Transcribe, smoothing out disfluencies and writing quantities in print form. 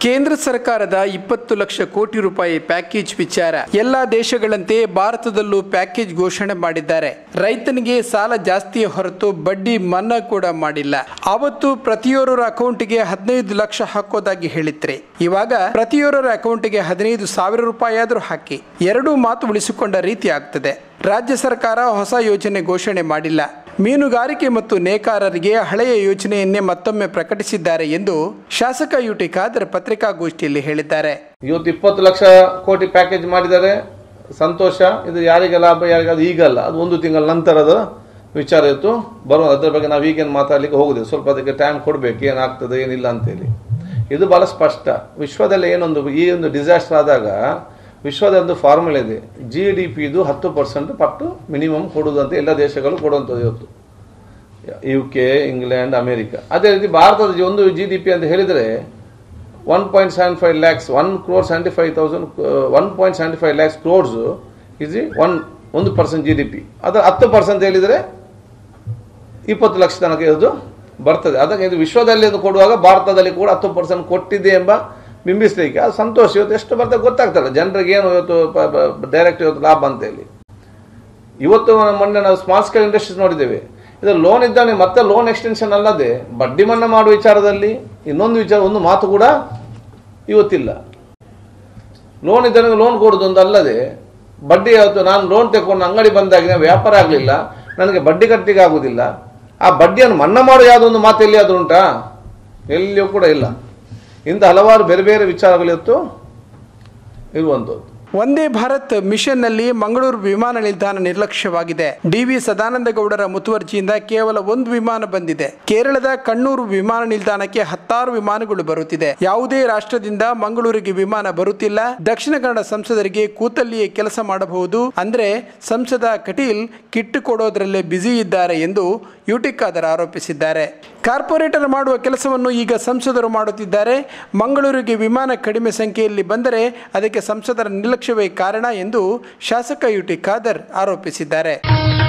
ಕೇಂದ್ರ ಸರ್ಕಾರದ 20 ಲಕ್ಷ ಕೋಟಿ ರೂಪಾಯಿ ಪ್ಯಾಕೇಜ್ ವಿಚಾರ ಎಲ್ಲಾ ದೇಶಗಳಂತೆ ಭಾರತದಲ್ಲೂ ಪ್ಯಾಕೇಜ್ ಘೋಷಣೆ ಮಾಡಿದ್ದಾರೆ. ರೈತನಿಗೆ ಸಾಲ ಜಾಸ್ತಿ ಹೊರತು ಬಡ್ಡಿ ಮನ್ನಾ ಕೂಡ ಮಾಡಿಲ್ಲ. ಆವತ್ತು ಪ್ರತಿಯೊಬ್ಬರ ಅಕೌಂಟ್ಗೆ 15 ಲಕ್ಷ ಹಾಕೋದಾಗಿ ಹೇಳಿತ್ರಿ. ಇವಾಗ ಪ್ರತಿಯೊಬ್ಬರ ಅಕೌಂಟ್ಗೆ 15,000 ರೂಪಾಯಿ ಆದರೂ ಹಾಕಿ ಎರಡು ಮಾತು ಉಳಿಸಿಕೊಂಡ ರೀತಿ ಆಗ್ತದೆ. ರಾಜ್ಯ ಸರ್ಕಾರ ಹೊಸ ಯೋಜನೆ ಘೋಷಣೆ ಮಾಡಿಲ್ಲ. ಮೀನುಗಾರಿಕೆ ಮತ್ತು ನೇಕಾರರಿಗೆ ಹಳೆಯ ಯೋಜನೆಯನ್ನೇ ಮತ್ತೊಮ್ಮೆ ಪ್ರಕಟಿಸಿದ್ದಾರೆ ಎಂದು ಶಾಸಕ ಯುಟಿ ಖಾದರ್ ಪತ್ರಿಕಾಗೋಷ್ಠಿಯಲ್ಲಿ ಹೇಳಿದ್ದಾರೆ. ಇವತ್ತು 20 ಲಕ್ಷ ಕೋಟಿ ಪ್ಯಾಕೇಜ್ ಮಾಡಿದ್ದಾರೆ, ಸಂತೋಷ. ಇದು ಯಾರಿಗೆ ಲಾಭ, ಯಾರಿಗಾದ್ರು ಈಗಲ್ಲ, ಅದು 1 ತಿಂಗಳ ನಂತರದ ವಿಚಾರ ಇತ್ತು. ಬರುವ ಅದರ ಬಗ್ಗೆ ನಾವು ಈಗೇನು ಮಾತಾಡ್ಲಿಕ್ಕೆ ಹೋಗುದಿಲ್ಲ, ಸ್ವಲ್ಪ ಅದಕ್ಕೆ ಟೈಮ್ ಕೊಡಬೇಕು, ಏನಾಗ್ತದೆ ಏನಿಲ್ಲ ಅಂತೇಳಿ. ಇದು ಬಹಳ ಸ್ಪಷ್ಟ. ವಿಶ್ವದಲ್ಲಿ ಈ ಒಂದು ಡಿಸಾಸ್ಟರ್ ಆದಾಗ ವಿಶ್ವದ ಒಂದು ಫಾರ್ಮುಲಾ ಇದೆ. GDP 10% ಪಟ್ಟು ಮಿನಿಮಮ್ ಕೊಡುವುದು ಅಂತ ಎಲ್ಲ ದೇಶಗಳು ಕೊಡುವಂಥದ್ದು ಇವತ್ತು. UK, England, America. ಅದೇ ರೀತಿ ಭಾರತದ ಒಂದು GDP ಅಂತ ಹೇಳಿದರೆ 1.75 lakhs 1.75 lakhs crores is 1% GDP. ಅದರ 10% ಹೇಳಿದರೆ 20 ಲಕ್ಷ ತನಕ ಇದು ಬರ್ತದೆ. ಅದಕ್ಕೆ ಇದು ವಿಶ್ವದಲ್ಲಿ ಕೊಡುವಾಗ ಭಾರತದಲ್ಲಿ ಕೂಡ 10% ಕೊಟ್ಟಿದೆ ಎಂಬ ಬಿಂಬಿಸಲಿಕ್ಕೆ ಅದು ಸಂತೋಷ. ಇವತ್ತು ಎಷ್ಟು ಬರ್ತದೆ ಗೊತ್ತಾಗ್ತಲ್ಲ ಜನರಿಗೆ, ಏನು ಇವತ್ತು ಡೈರೆಕ್ಟ್ ಇವತ್ತು ಲಾಭ ಅಂತ ಹೇಳಿ. ಇವತ್ತು ಮೊನ್ನೆ ನಾವು ಸ್ಮಾಲ್ ಸ್ಕೇಲ್ ಇಂಡಸ್ಟ್ರೀಸ್ ನೋಡಿದ್ದೇವೆ. ಇದು ಲೋನ್ ಇದ್ದಾನೆ, ಮತ್ತೆ ಲೋನ್ ಎಕ್ಸ್ಟೆನ್ಷನ್ ಅಲ್ಲದೆ ಬಡ್ಡಿ ಮನ್ನಾ ಮಾಡುವ ವಿಚಾರದಲ್ಲಿ ಇನ್ನೊಂದು ವಿಚಾರ, ಒಂದು ಮಾತು ಕೂಡ ಇವತ್ತಿಲ್ಲ. ಲೋನ್ ಇದ್ದಾನೆ ಲೋನ್ ಕೊಡುದು ಅಲ್ಲದೆ ಬಡ್ಡಿ, ಇವತ್ತು ನಾನು ಲೋನ್ ತೆಕೊಂಡು ಅಂಗಡಿ ಬಂದಾಗ ವ್ಯಾಪಾರ ಆಗಲಿಲ್ಲ, ನನಗೆ ಬಡ್ಡಿ ಕಟ್ಟಲಿಕ್ಕೆ ಆಗುದಿಲ್ಲ, ಆ ಬಡ್ಡಿಯನ್ನು ಮನ್ನಾ ಮಾಡುವ ಯಾವುದೊಂದು ಮಾತು ಎಲ್ಲಿಯಾದ್ರೂ ಉಂಟಾ? ಎಲ್ಲಿಯೂ ಕೂಡ ಇಲ್ಲ. ಇಂಥ ಹಲವಾರು ಬೇರೆ ಬೇರೆ ವಿಚಾರಗಳಿತ್ತು ಇರುವಂಥದ್ದು. ವಂದೇ ಭಾರತ್ ಮಿಷನ್ ನಲ್ಲಿ ಮಂಗಳೂರು ವಿಮಾನ ನಿಲ್ದಾಣ ನಿರ್ಲಕ್ಷ್ಯವಾಗಿದೆ. DV ಸದಾನಂದ ಗೌಡರ ಮುತುವರ್ಜಿಯಿಂದ ಕೇವಲ 1 ವಿಮಾನ ಬಂದಿದೆ. ಕೇರಳದ ಕಣ್ಣೂರು ವಿಮಾನ ನಿಲ್ದಾಣಕ್ಕೆ 10 ವಿಮಾನಗಳು ಬರುತ್ತಿದೆ. ಯಾವುದೇ ರಾಷ್ಟ್ರದಿಂದ ಮಂಗಳೂರಿಗೆ ವಿಮಾನ ಬರುತ್ತಿಲ್ಲ. ದಕ್ಷಿಣ ಕನ್ನಡ ಸಂಸದರಿಗೆ ಕೂತಲ್ಲಿಯೇ ಕೆಲಸ ಮಾಡಬಹುದು ಅಂದ್ರೆ ಸಂಸದ ಕಟೀಲ್ ಕಿಟ್ಟು ಕೊಡೋದ್ರಲ್ಲೇ ಬ್ಯುಸಿ ಇದ್ದಾರೆ ಎಂದು ಯುಟಿ ಖಾದರ್ ಆರೋಪಿಸಿದ್ದಾರೆ. ಕಾರ್ಪೊರೇಟರ್ ಮಾಡುವ ಕೆಲಸವನ್ನು ಈಗ ಸಂಸದರು ಮಾಡುತ್ತಿದ್ದಾರೆ. ಮಂಗಳೂರಿಗೆ ವಿಮಾನ ಕಡಿಮೆ ಸಂಖ್ಯೆಯಲ್ಲಿ ಬಂದರೆ ಅದಕ್ಕೆ ಸಂಸದರ ನಿರ್ಲಕ್ಷ್ಯವೇ ಕಾರಣ ಎಂದು ಶಾಸಕ ಯುಟಿ ಖಾದರ್ ಆರೋಪಿಸಿದ್ದಾರೆ.